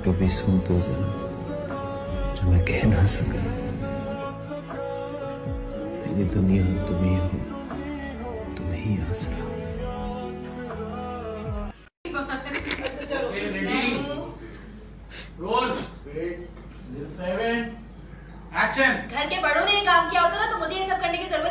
कभी सुन तो जरा जो मैं कह ना सका। ये दुनिया तुम ही हो, तुम ही आसरा। घर के बड़ों ने ये काम किया होता ना तो मुझे ये सब करने की जरूरत